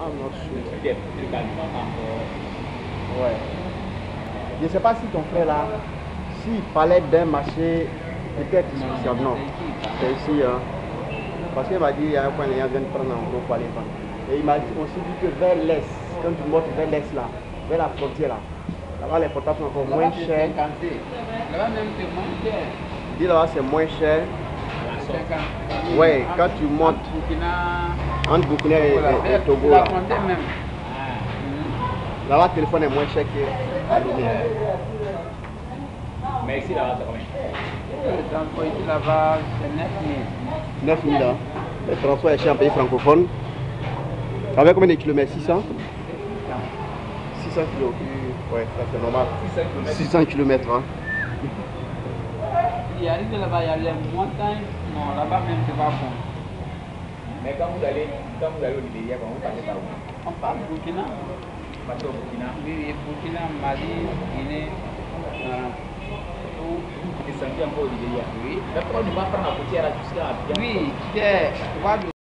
Nord Sud. Ouais. Je ne sais pas si ton frère là, s'il parlait d'un marché, peut-être non. C'est ici, hein. Parce qu'il m'a dit, il y a un point, les gens viennent prendre en gros pour aller vendre. Et il m'a aussi dit que vers l'est, quand tu montes vers l'est là, vers la frontière là, là-bas les portables sont encore moins chers. Là-bas même c'est moins cher. Il dit là-bas c'est moins cher. Ouais, quand tu montes entre Burkina et Togo là. Là-bas le téléphone est moins cher qu'à Lomé. Mais ici là-bas c'est combien? Le transport ici là-bas c'est 9 000. 9 000 là. Le transport est cher en pays francophone. Avec combien de kilomètres? 600? 600 km. Ouais, ça c'est normal. 600 km. Hein. Il arrive là-bas, il y a les montagnes. Non, là-bas même c'est pas bon. Mais quand vous allez au Libéria, vous passez par où? On parle Burkina. Vous passez au Burkina? Oui, Burkina, Mali, Guinée. Et c'est un peu au Libéria. Oui. Mais pourquoi ne pas prendre la côtière jusqu'à Abidjan? Oui, c'est.